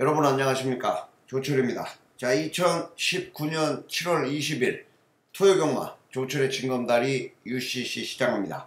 여러분 안녕하십니까, 조철입니다. 자, 2019년 7월 20일 토요경마 조철의 징검다리 UCC 시작합니다.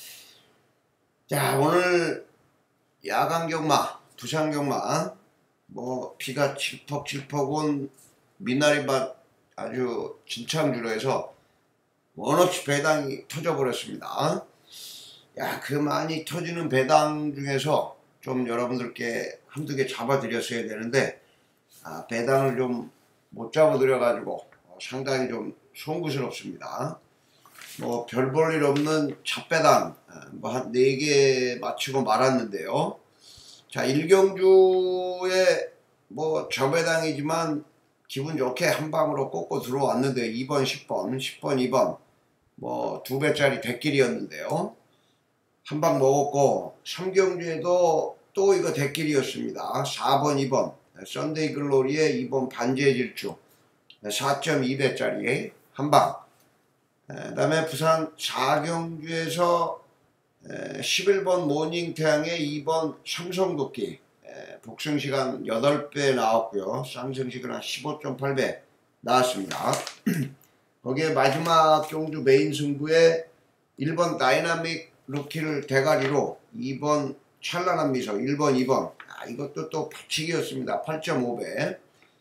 자, 오늘 야간경마, 부산경마, 비가 칠퍽칠퍽 온 미나리밭 아주 진창주로 해서 원없이 배당이 터져버렸습니다. 야, 그 많이 터지는 배당 중에서 좀 여러분들께 한두 개 잡아드렸어야 되는데 배당을 좀 못 잡아드려 가지고 상당히 좀 송구스럽습니다. 별 볼 일 없는 잡배당 한 4개 맞추고 말았는데요. 자, 1경주에 저배당이지만 기분 좋게 한 방으로 꽂고 들어왔는데 2번 10번 2번 2배짜리 대길이었는데요. 한 방 먹었고 3경주에도 또 이거 대길이었습니다. 4번 2번 썬데이 글로리의 2번 반지의 질주 4.2배짜리 한방. 그 다음에 부산 4경주에서 11번 모닝태양의 2번 삼성도끼 복승시간 8배 나왔고요. 쌍승시간 한 15.8배 나왔습니다. 거기에 마지막 경주 메인 승부에 1번 다이나믹 루키를 대가리로 2번 찬란한 미소 1번 2번 이것도 또 박치기였습니다. 8.5배.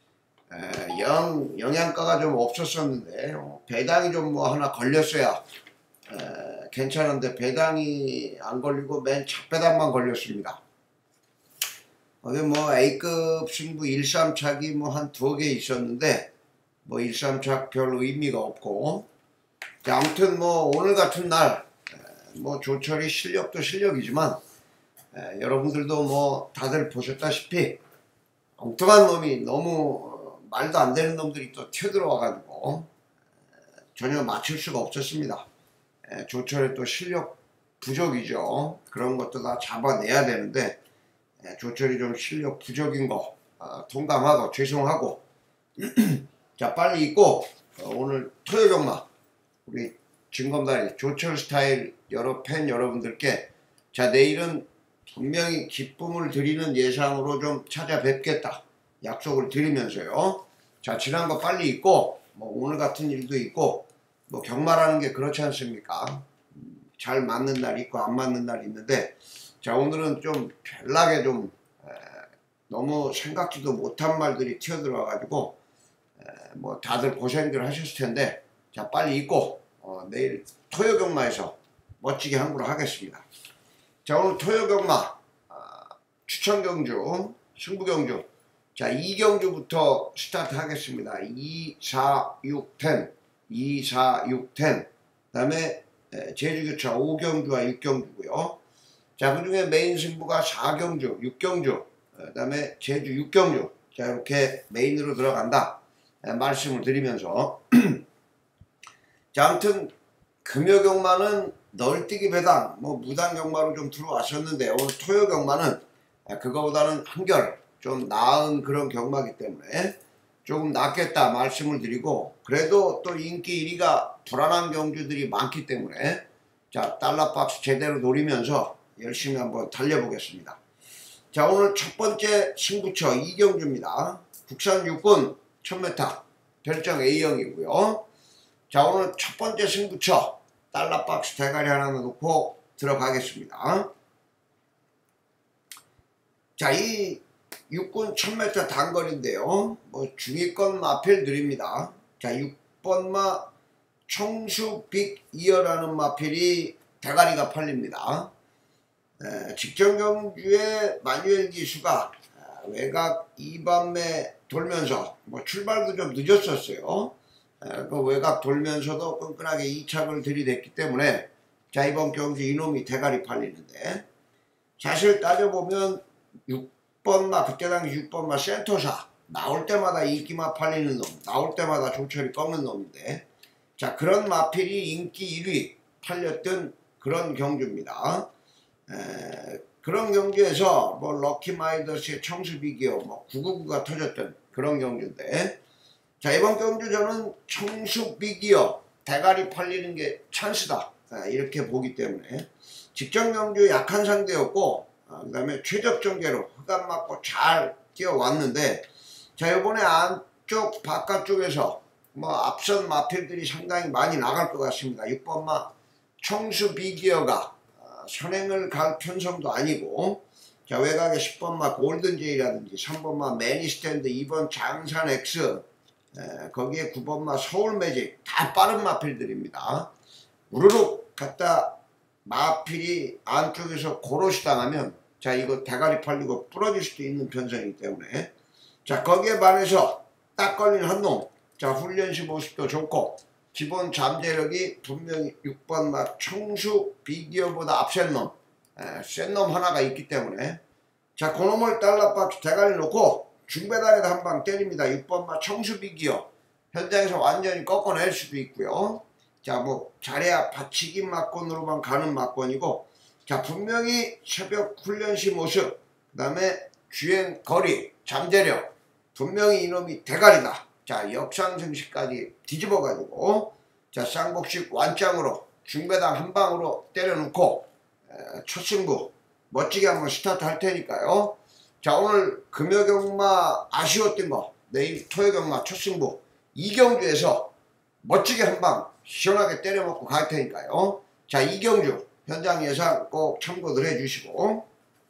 영양가가 좀 없었었는데 배당이 좀 하나 걸렸어야 괜찮은데 배당이 안 걸리고 맨 첫배당만 걸렸습니다. 거기 A급 승부 1-3착이 한 2개 있었는데 1-3착 별 의미가 없고. 자, 아무튼 오늘 같은 날 조철이 실력도 실력이지만 여러분들도 다들 보셨다시피 엉뚱한 놈이 너무 말도 안 되는 놈들이 또 튀어들어와 가지고 전혀 맞출 수가 없었습니다. 조철의 또 실력 부족이죠. 그런 것도 다 잡아내야 되는데 조철이 좀 실력 부족인 거 통감하고 죄송하고 자, 빨리 잊고 오늘 토요경마 우리 징검다리 조철 스타일 여러 팬 여러분들께 자, 내일은 분명히 기쁨을 드리는 예상으로 좀 찾아뵙겠다 약속을 드리면서요. 자, 지난 거 빨리 잊고 오늘 같은 일도 있고 경마라는 게 그렇지 않습니까? 잘 맞는 날 있고 안 맞는 날 있는데 자, 오늘은 좀 별나게 좀 너무 생각지도 못한 말들이 튀어들어와 가지고 다들 고생들 하셨을 텐데 자, 빨리 잊고 내일 토요경마에서 멋지게 함부로 하겠습니다. 자, 오늘 토요경마 추천경주 승부경주 자, 2경주부터 스타트 하겠습니다. 2, 4, 6, 10 2, 4, 6, 10 그 다음에 제주교차 5경주와 6경주고요 자, 그 중에 메인 승부가 4경주 6경주 그 다음에 제주 6경주 자, 이렇게 메인으로 들어간다 말씀을 드리면서 자, 아무튼 금요경마는 널뛰기 배당 무당경마로 좀 들어왔었는데 오늘 토요경마는 그거보다는 한결 좀 나은 그런 경마이기 때문에 조금 낫겠다 말씀을 드리고 그래도 또 인기 1위가 불안한 경주들이 많기 때문에 자, 달러박스 제대로 노리면서 열심히 한번 달려보겠습니다. 자, 오늘 첫 번째 승부처 2경주입니다. 국산 육군 1000m 별정 A형이고요. 자, 오늘 첫 번째 승부처 달러박스 대가리 하나 넣고 들어가겠습니다. 자, 이 육군 1000m 단거리인데요. 중위권 마필 드립니다. 자, 6번마 청수빅이어라는 마필이 대가리가 팔립니다. 직전 경주에 마뉴엘 기수가 외곽 2반매 돌면서 출발도 좀 늦었었어요. 그 외곽 돌면서도 끈끈하게 2착을 들이댔기 때문에 자, 이번 경주 이놈이 대가리 팔리는데 사실 따져보면 6번마 그때 당시 6번마 센터사 나올 때마다 인기마 팔리는 놈 나올 때마다 조철이 꺾는 놈인데 자, 그런 마필이 인기 1위 팔렸던 그런 경주입니다. 그런 경주에서 럭키마이더스의 청수비기어 999가 터졌던 그런 경주인데 자, 이번 경주 저는 청수비기어 대가리 팔리는 게 찬스다 이렇게 보기 때문에 직전 경주 약한 상대였고 그 다음에 최적 전개로 흑안 맞고 잘 뛰어왔는데, 자, 이번에 안쪽 바깥쪽에서 뭐 앞선 마필들이 상당히 많이 나갈 것 같습니다. 6번마 청수 비기어가 선행을 갈 편성도 아니고, 자, 외곽에 10번마 골든제이라든지 3번마 매니스탠드, 2번 장산 X, 거기에 9번마 서울매직, 다 빠른 마필들입니다. 우르륵 갖다 마필이 안쪽에서 고로시 당하면, 자, 이거 대가리 팔리고 부러질 수도 있는 편성이기 때문에, 자, 거기에 반해서 딱 걸린 한 놈, 자, 훈련시 모습도 좋고 기본 잠재력이 분명히 6번 막 청수 비기어보다 앞센 놈, 센 놈 하나가 있기 때문에, 자, 그놈을 달러박스 대가리 놓고 중배당에다 한 방 때립니다. 6번 막 청수 비기어 현장에서 완전히 꺾어낼 수도 있고요. 자, 뭐 잘해야 받치기 막권으로만 가는 막권이고, 자, 분명히 새벽 훈련시 모습, 그 다음에 주행 거리, 잠재력, 분명히 이놈이 대가리다. 자, 역상승시까지 뒤집어가지고, 자, 쌍복식 완짱으로 중배당 한 방으로 때려놓고 첫 승부 멋지게 한번 스타트 할 테니까요. 자, 오늘 금요경마 아쉬웠던 거, 내일 토요경마 첫 승부 이경주에서 멋지게 한 방 시원하게 때려먹고 갈 테니까요. 자, 이경주 현장 예상 꼭 참고들 해주시고,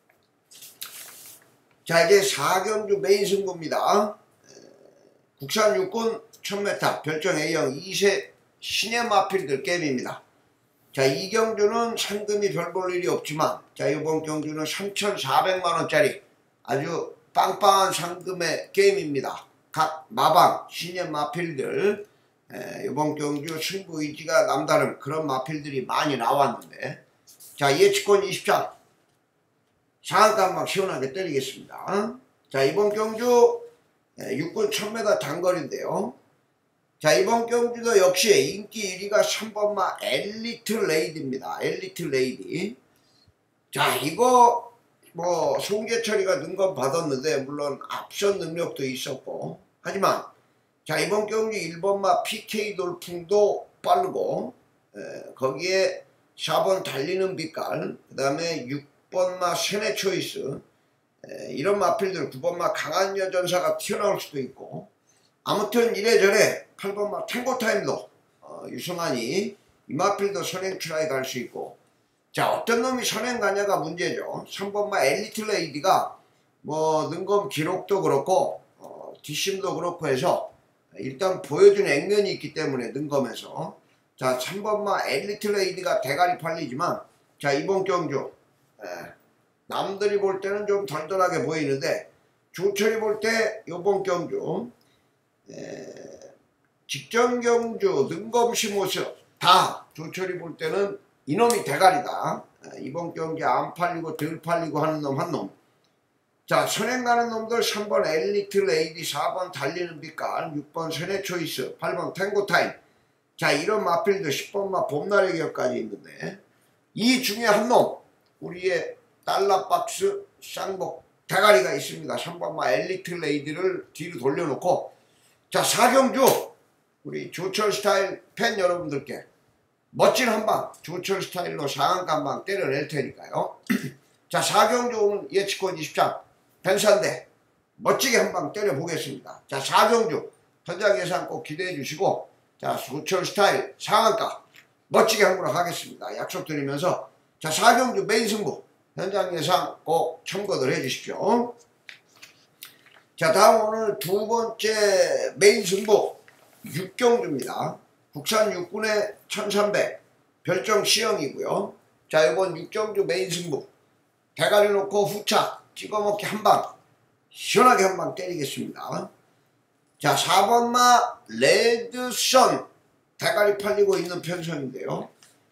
자, 이제 4경주 메인 승부입니다. 국산 육군 1000m 별정 A형 2세 신예 마필들 게임입니다. 자, 이 경주는 상금이 별 볼 일이 없지만, 자, 이번 경주는 3,400만원짜리 아주 빵빵한 상금의 게임입니다. 각 마방 신예 마필들, 이번 경주 승부 의지가 남다른 그런 마필들이 많이 나왔는데, 자, 예측권 20장 상한가 한방 시원하게 때리겠습니다. 자, 이번 경주 육군 1000m 단거리인데요. 자, 이번 경주도 역시 인기 1위가 3번마 엘리트 레이디입니다. 엘리트 레이디. 자, 이거 뭐 송재철이가 능건 받았는데 물론 앞선 능력도 있었고, 하지만 자, 이번 경주 1번마 PK 돌풍도 빠르고, 거기에 4번 달리는 빛깔, 그 다음에 6번마 세네 초이스, 이런 마필들, 9번마 강한 여전사가 튀어나올 수도 있고, 아무튼 이래저래 8번마 탱고타임도 유승환이 이 마필도 선행 트라이 갈 수 있고, 자, 어떤 놈이 선행 가냐가 문제죠. 3번마 엘리트 레이디가 뭐 능검 기록도 그렇고 뒷심도 그렇고 해서 일단 보여준 액면이 있기 때문에 능검에서, 자, 3번마 엘리트 레이디가 대가리 팔리지만, 자, 이번 경주 남들이 볼 때는 좀 덜덜하게 보이는데, 조철이 볼 때 이번 경주 직전 경주 능검시 모습 다 조철이 볼 때는 이놈이 대가리다. 이번 경기 안 팔리고 덜 팔리고 하는 놈 한 놈. 자, 선행 가는 놈들 3번 엘리트 레이디, 4번 달리는 빛깔, 6번 세네 초이스, 8번 탱고 타임. 자, 이런 마필들 10번마 봄날의 기억까지 있는데, 이 중에 한 놈, 우리의 달러박스 쌍복 대가리가 있습니다. 3번마 엘리트 레이디를 뒤로 돌려놓고, 자, 4경주 우리 조철 스타일 팬 여러분들께 멋진 한방 조철 스타일로 상한가 한방 때려낼 테니까요. 자, 4경주 오늘 예측권 20장 벤산대 멋지게 한방 때려보겠습니다. 자, 4경주 현장 예상 꼭 기대해 주시고, 자, 조철 스타일 상한가 멋지게 한번 하겠습니다. 약속드리면서, 자, 4경주 메인 승부 현장 예상 꼭 참고들 해 주십시오. 자, 다음 오늘 두 번째 메인 승부 6경주입니다. 국산 육군의 1300 별정 시형이고요. 자, 이번 6경주 메인 승부 대가리 놓고 후차 찍어먹기 한방 시원하게 한방 때리겠습니다. 자, 4번마 레드선 대가리 팔리고 있는 편성인데요.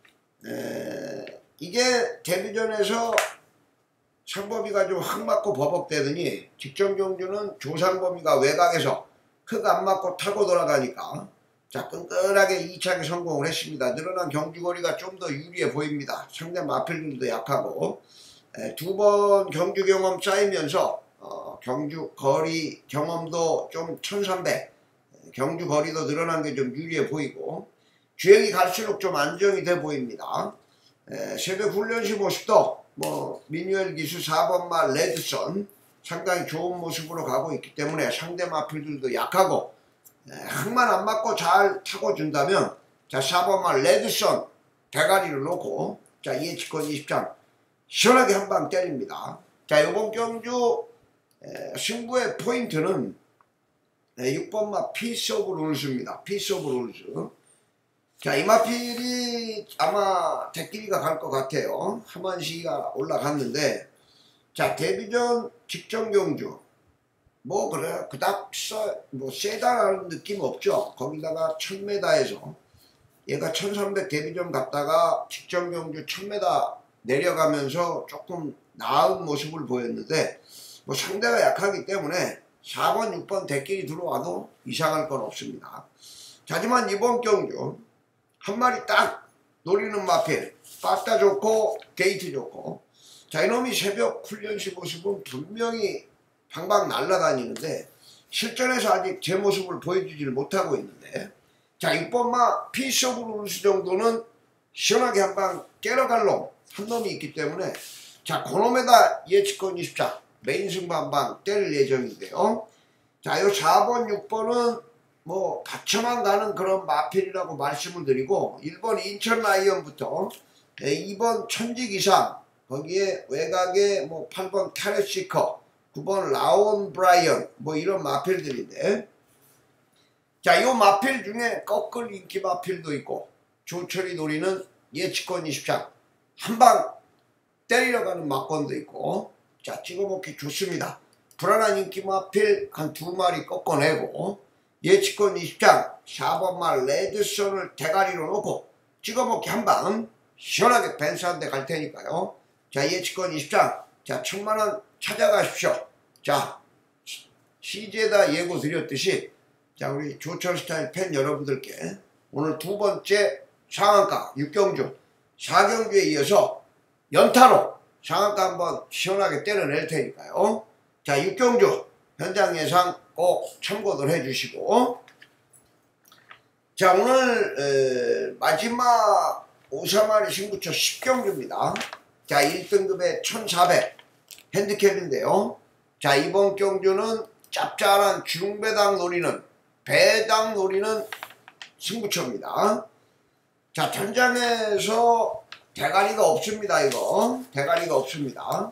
이게 데뷔전에서 상범이가 좀 흙 맞고 버벅대더니 직전 경주는 조상범이가 외곽에서 흙 안 맞고 타고 돌아가니까, 자, 끈끈하게 2차에 성공을 했습니다. 늘어난 경주거리가 좀 더 유리해 보입니다. 상대 마필들도 약하고, 두 번 경주 경험 쌓이면서 경주 거리 경험도 좀 1300, 경주 거리도 늘어난 게 좀 유리해 보이고, 주행이 갈수록 좀 안정이 돼 보입니다. 새벽 훈련시 모습도 뭐 미뉴얼 기수 4번마 레드선, 상당히 좋은 모습으로 가고 있기 때문에 상대 마필들도 약하고 항만 안 맞고 잘 타고 준다면 자 4번마 레드선 대가리를 놓고 자 예측권 20장 시원하게 한 방 때립니다. 자 이번 경주 승부의 포인트는 6번마 피스 오브 룰스입니다. 피스 오브 룰스. 자 이 마필이 아마 대끼리가 갈 것 같아요. 하만시가 올라갔는데 자 데뷔전 직전 경주 뭐 그래 그닥 뭐 세다라는 느낌 없죠. 거기다가 1000m에서 얘가 1300 데뷔전 갔다가 직전 경주 1000m 내려가면서 조금 나은 모습을 보였는데 뭐 상대가 약하기 때문에 4번 6번 대끼리 들어와도 이상할 건 없습니다. 하지만 이번 경주 한 마리 딱 노리는 마필 빠따 좋고 게이트 좋고 자 이놈이 새벽 훈련시 모습은 분명히 방방 날아다니는데 실전에서 아직 제 모습을 보여주지를 못하고 있는데 자 6번마 피스 오브 룰스 정도는 시원하게 한 방 깨러갈 놈 한 놈이 있기 때문에 자 그놈에다 예측권 20장 메인 승부 한 방 때릴 예정인데요. 자 요 4번 6번은 뭐 받쳐만 가는 그런 마필이라고 말씀을 드리고 1번 인천 라이언부터 2번 천지기상 거기에 외곽에 뭐 8번 타레시커 9번 라온 브라이언 뭐 이런 마필들인데 자 요 마필 중에 꺾을 인기 마필도 있고 조철이 노리는 예측권 20장 한방 때리러 가는 막건도 있고 자 찍어먹기 좋습니다. 불안한 인기 마필 한 2마리 꺾어내고 예측권 20장 4번마 레드선을 대가리로 놓고 찍어먹기 한방 시원하게 벤스 한 대 갈 테니까요. 자 예측권 20장 자 1000만원 찾아가십시오. 자 CJ에다 예고 드렸듯이 자 우리 조철 스타일 팬 여러분들께 오늘 두 번째 상한가 6경주 4경주에 이어서 연타로 상한가 한번 시원하게 때려낼 테니까요. 자 6경주 현장 예상 꼭 참고들 해주시고 자 오늘 마지막 5사마리 승부처 10경주입니다. 자 1등급에 1400 핸디캡인데요. 자 이번 경주는 짭짤한 중배당 노리는 배당 노리는 승부처입니다. 자 전장에서 대가리가 없습니다. 이거 대가리가 없습니다.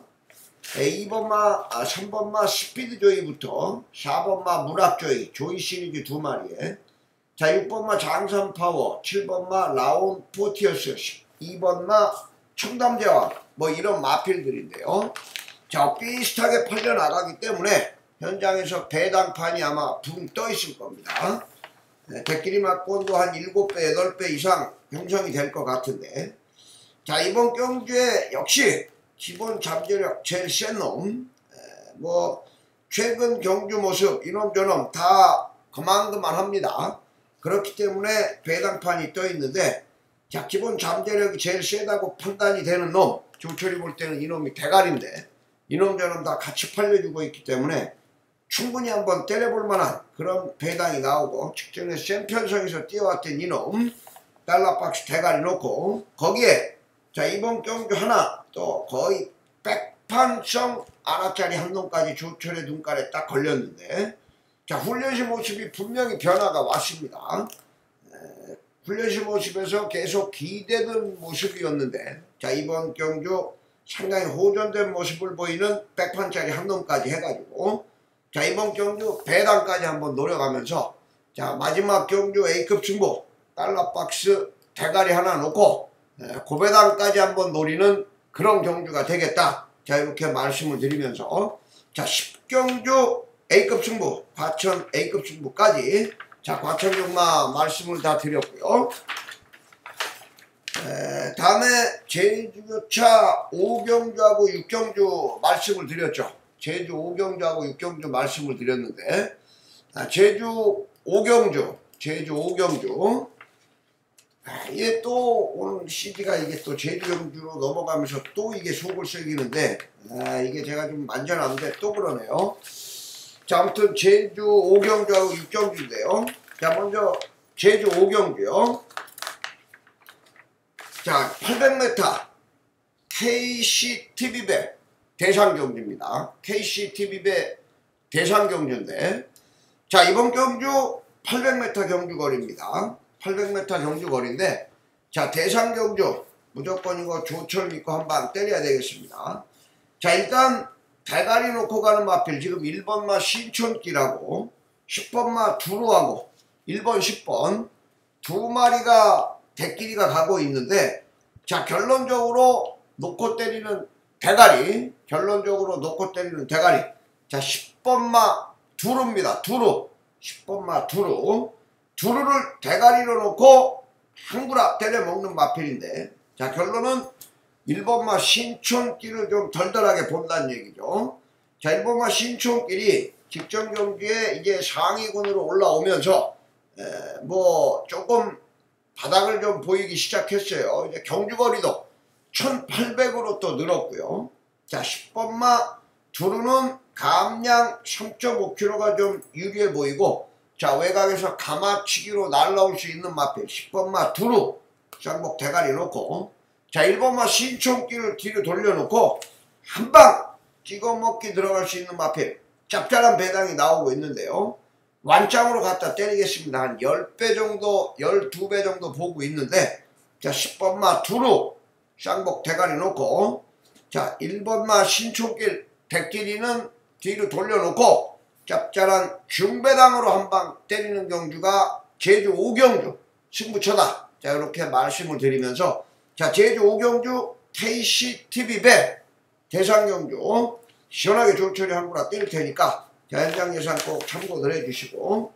2번마 3번마 스피드 조이부터 4번마 무락 조이 조이 시리즈 2마리에 자 6번마 장산 파워 7번마 라온 포티어스 2번마 청담제왕 뭐 이런 마필들인데요. 자 비슷하게 팔려나가기 때문에 현장에서 배당판이 아마 붕 떠 있을 겁니다. 대끼리 막권도 한 7배 8배 이상 형성이 될 것 같은데 자 이번 경주에 역시 기본 잠재력 제일 센 놈 뭐 최근 경주 모습 이놈 저놈 다 그만합니다. 그렇기 때문에 배당판이 떠 있는데 자 기본 잠재력이 제일 세다고 판단이 되는 놈 조철이 볼 때는 이놈이 대가리인데 이놈 저놈 다 같이 팔려주고 있기 때문에 충분히 한번 때려볼 만한 그런 배당이 나오고 직전에 센 편성에서 뛰어왔던 이놈 달러박스 대가리 놓고 거기에 자 이번 경주 하나 또 거의 백판성 아나짜리 한 놈까지 조철의 눈깔에 딱 걸렸는데 자 훈련시 모습이 분명히 변화가 왔습니다. 훈련시 모습에서 계속 기대던 모습이었는데 자 이번 경주 상당히 호전된 모습을 보이는 백판짜리 한 놈까지 해가지고 자 이번 경주 배당까지 한번 노려가면서 자 마지막 경주 A급 승부 달러박스 대가리 하나 놓고 고배당까지 한번 노리는 그런 경주가 되겠다. 자 이렇게 말씀을 드리면서 자 10경주 A급 승부 과천 A급 승부까지 자 과천 경마 말씀을 다 드렸고요. 다음에 제주교차 5경주하고 6경주 말씀을 드렸죠. 제주 5경주하고 6경주 말씀을 드렸는데 제주 5경주 이게 또 오늘 CD가 이게 또 제주 경주로 넘어가면서 또 이게 속을 새기는데 이게 제가 좀 만져놨는데 또 그러네요. 자 아무튼 제주 5경주하고 6경주인데요. 자 먼저 제주 5경주요. 자 800m KC TV배 대상 경주입니다. KCTV배 대상 경주인데, 자, 이번 경주 800m 경주 거리입니다. 800m 경주 거리인데, 자, 대상 경주 무조건 이거 조철 믿고 한방 때려야 되겠습니다. 자, 일단 대가리 놓고 가는 마필, 지금 1번마 신촌길하고 10번마 두루하고 1번 10번 두 마리가 대끼리가 가고 있는데, 자, 결론적으로 놓고 때리는 대가리, 결론적으로 놓고 때리는 대가리, 자, 10번마 두루입니다. 두루, 10번마 두루, 두루를 대가리로 놓고 한구라 때려 먹는 마필인데, 자, 결론은 1번마 신촌길을 좀 덜덜하게 본다는 얘기죠. 자, 1번마 신촌길이 직전 경주에 이제 상위군으로 올라오면서 뭐 조금 바닥을 좀 보이기 시작했어요. 이제 경주거리도 1800으로 또 늘었고요. 자, 10번마 두루는 감량 3.5km가 좀 유리해 보이고, 자, 외곽에서 가마치기로 날라올 수 있는 마필 10번마 두루 쌍복 대가리 놓고, 자, 1번마 신촌길을 뒤로 돌려놓고 한방 찍어먹기 들어갈 수 있는 마필 짭짤한 배당이 나오고 있는데요. 완짱으로 갖다 때리겠습니다. 한 10배 정도, 12배 정도 보고 있는데, 자, 10번마 두루 쌍복 대가리 놓고, 자, 1번마 신촌길 대끼리는 뒤로 돌려놓고 짭짤한 중배당으로 한방 때리는 경주가 제주 5경주 승부처다. 자, 이렇게 말씀을 드리면서, 자, 제주 5경주 KCTV배 대상경주 시원하게 조철이 한구나 때릴 테니까, 자, 현장 예산 꼭 참고를 해주시고.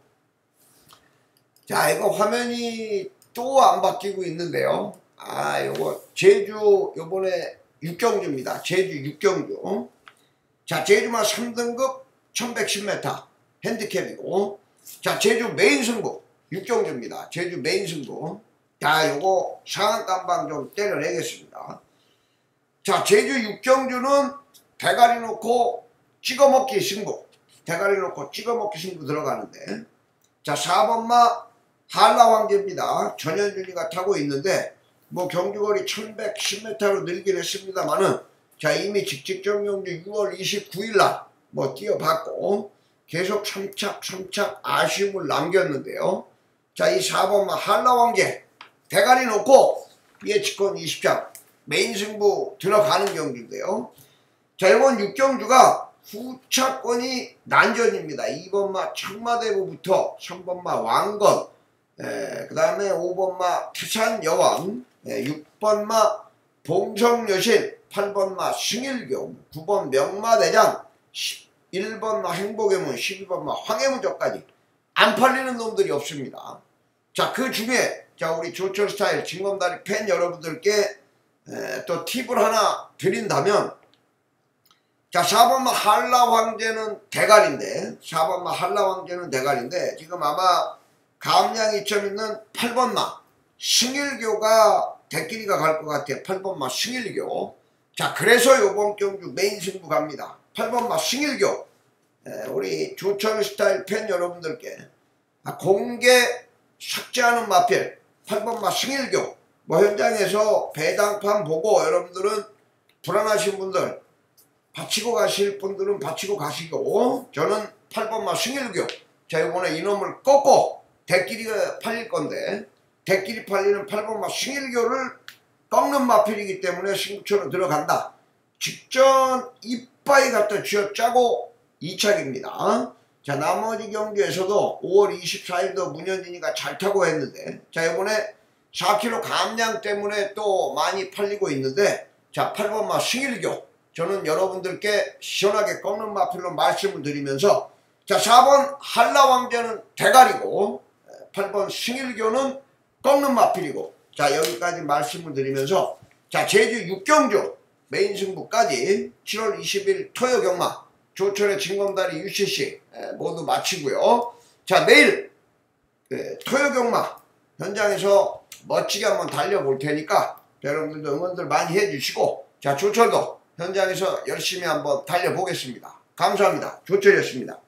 자, 이거 화면이 또 안 바뀌고 있는데요. 아, 요거 제주 요번에 6경주입니다. 제주 6경주. 자, 제주마 3등급 1110m 핸디캡이고, 자, 제주 메인 승부 6경주입니다. 제주 메인 승부. 자, 요거 상한감방 좀 때려내겠습니다. 자, 제주 6경주는 대가리 놓고 찍어먹기 승부, 대가리 놓고 찍어먹기 승부 들어가는데, 자, 4번마 한라왕제입니다. 전현준이가 타고 있는데, 뭐 경주거리 1110m로 늘긴 했습니다만은, 자, 이미 직직전 경주 6월 29일날 뭐 뛰어봤고 계속 3착 아쉬움을 남겼는데요. 자, 이 4번마 한라왕제 대가리 놓고 예측권 20장 메인 승부 들어가는 경주인데요. 자, 이번 6경주가 후차권이 난전입니다. 2번마 청마대부부터 3번마 왕건, 그 다음에 5번마 태산여왕, 6번마 봉성여신, 8번마 승일교, 9번 명마대장, 11번마 행복의문, 12번마 황해무적까지 안 팔리는 놈들이 없습니다. 자, 그 중에, 자, 우리 조철스타일 징검다리 팬 여러분들께 또 팁을 하나 드린다면, 자, 4번마 한라왕제는 대가리인데, 4번마 한라왕제는 대가리인데, 지금 아마 감량 2점 있는 8번마 승일교가 대끼리가 갈 것 같아요. 8번마 승일교. 자, 그래서 요번 경주 메인 승부 갑니다. 8번마 승일교. 우리 조철 스타일 팬 여러분들께 공개 삭제하는 마필 8번마 승일교. 뭐 현장에서 배당판 보고 여러분들은 불안하신 분들, 바치고 가실 분들은 바치고 가시고, 저는 8번마 승일교. 자, 이번에 이놈을 꺾고 대끼리가 팔릴 건데, 대끼리 팔리는 8번마 승일교를 꺾는 마필이기 때문에 승부처로 들어간다. 직전 이빠이 갖다 쥐어짜고 2착입니다. 자, 나머지 경주에서도 5월 24일도 문현진이가 잘 타고 했는데, 자, 이번에 4kg 감량 때문에 또 많이 팔리고 있는데, 자, 8번마 승일교. 저는 여러분들께 시원하게 꺾는 마필로 말씀을 드리면서, 자, 4번 한라왕제는 대가리고 8번 승일교는 꺾는 마필이고, 자, 여기까지 말씀을 드리면서, 자, 제주 6경주 메인 승부까지 7월 20일 토요 경마 조철의 징검다리 UCC 모두 마치고요. 자, 내일 토요 경마 현장에서 멋지게 한번 달려볼 테니까 여러분들도 응원들 많이 해주시고, 자, 조철도 현장에서 열심히 한번 달려보겠습니다. 감사합니다. 조철이었습니다.